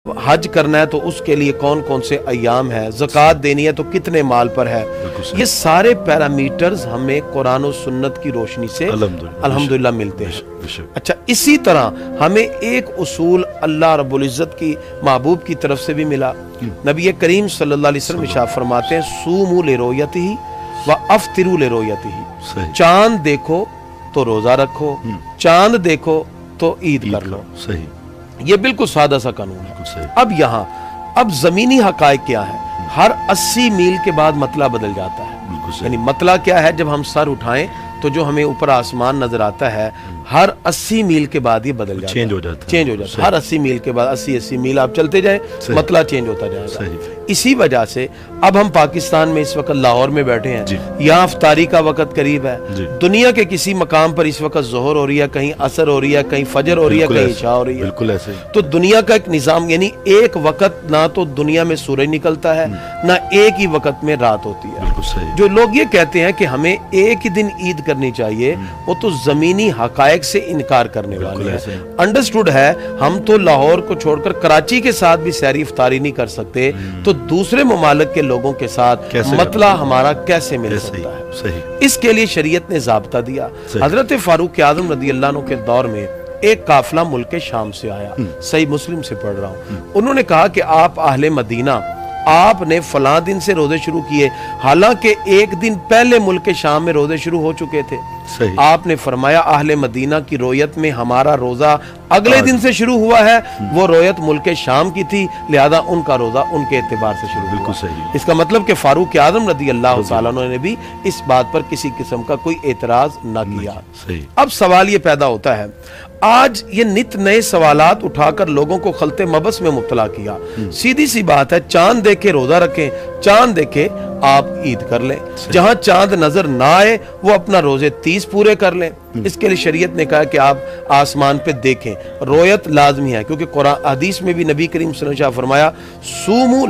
حج کرنا ہے تو اس کے لیے کون کون سے ایام ہے، زکوٰۃ دینی ہے تو کتنے مال پر ہے، یہ سارے پیرامیٹرز ہمیں قرآن و سنت کی روشنی سے الحمدللہ ملتے ہیں۔ اچھا، اسی طرح ہمیں ایک اصول اللہ رب العزت کی محبوب کی طرف سے بھی ملا۔ نبی کریم صلی اللہ علیہ وسلم ارشاد فرماتے ہیں سوموا لرؤیتہ وافطروا لرؤیتہ، چاند دیکھو تو روزہ رکھو، چاند دیکھو تو عید کر لو۔ یہ بالکل سادہ سا قانون ہے۔ اب زمینی حقائق کیا ہے؟ ہر 80 میل کے بعد مطلع بدل جاتا ہے۔ یعنی مطلع کیا ہے؟ جب ہم سر اٹھائیں تو جو ہمیں اوپر آسمان نظر آتا ہے ہر 80 میل کے بعد یہ بدل جاتا ہے، چینج ہو جاتا ہے۔ ہر 80 میل کے بعد 80 میل آپ چلتے جائیں مطلع چینج ہوتا جائے گا۔ اسی وجہ سے اب ہم پاکستان میں اس وقت لاہور میں بیٹھے ہیں، یہاں افطاری کا وقت قریب ہے، دنیا کے کسی مقام پر اس وقت ظہر ہو رہی ہے، کہیں عصر ہو رہی ہے، کہیں فجر ہو رہی ہے، کہیں عشاء ہو رہی ہے۔ تو دنیا کا ایک نظام، یعنی ایک وقت نہ تو دنیا میں سورج نکلتا ہے نہ ایک ہی وقت میں رات ہوتی ہے۔ جو لوگ یہ کہتے ہیں کہ ہمیں ایک ہی دن عید کرنی چاہیے، وہ تو زمینی حقائق سے انکار کرنے والے ہیں۔ انڈرسٹوڈ ہے، ہم تو لاہور کو چھوڑ کر کراچی کے ساتھ بھی سحری افطاری نہیں کر سکتے، تو دوسرے ممالک کے لوگوں کے ساتھ مطلع ہمارا کیسے مل سکتا ہے؟ اس کے لیے شریعت نے ضابطہ دیا۔ حضرت فاروق اعظم رضی اللہ عنہ کے دور میں ایک قافلہ ملک شام سے آیا، صحیح مسلم سے پڑھ رہا ہوں۔ انہوں نے کہا کہ آپ اہل مدینہ، آپ نے فلاں دن سے روزے شروع کیے، حالانکہ ایک دن پہلے ملک شام میں روزے شروع ہو چکے تھے۔ آپ نے فرمایا اہل مدینہ کی رویت میں ہمارا روزہ اگلے دن سے شروع ہوا ہے، وہ رویت ملک شام کی تھی، لہذا ان کا روزہ ان کے اعتبار سے شروع ہوا۔ اس کا مطلب کہ فاروق اعظم رضی اللہ تعالیٰ عنہ نے بھی اس بات پر کسی قسم کا کوئی اعتراض نہ کیا۔ اب سوال یہ پیدا ہوتا ہے، آج یہ نت نئے سوالات اٹھا کر لوگوں کو خلط مبس میں مبتلا کیا۔ سیدھی سی بات ہے، چاند دیکھے روزہ رکھیں، چاند دیکھے آپ عید کر لیں، جہاں چاند نظر نہ آئے وہ اپنا روزے 30 پورے کر لیں۔ اس کے لیے شریعت نے کہا کہ آپ آسمان پہ دیکھیں، رویت لازمی ہے، کیونکہ قرآن حدیث میں بھی نبی کریم صلی اللہ علیہ وسلم فرمایا سوموا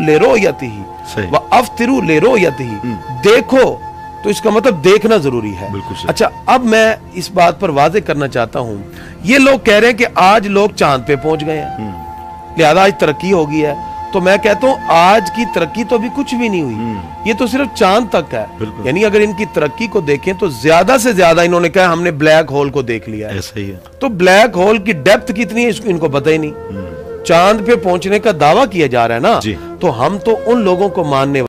لرؤیتہ وافطروا لرؤیتہ، دیکھو، تو اس کا مطلب دیکھنا ضروری ہے۔ اچھا، اب میں اس بات پر واضح کرنا چاہتا ہوں، یہ لوگ کہہ رہے ہیں کہ آج لوگ چاند پہ پہنچ گئے ہیں، لہذا آج ترقی ہو گئی ہے، تو میں کہتا ہوں آج کی ترقی تو ابھی کچھ بھی نہیں ہوئی، یہ تو صرف چاند تک ہے۔ یعنی اگر ان کی ترقی کو دیکھیں تو زیادہ سے زیادہ انہوں نے کہا ہم نے بلیک ہول کو دیکھ لیا ہے، تو بلیک ہول کی ڈیپتھ کتنی ہے ان کو پتہ ہی نہیں۔ چاند پہ پہنچنے کا دعویٰ کیا جا رہا ہے نا، تو ہم تو ان لوگوں کو ماننے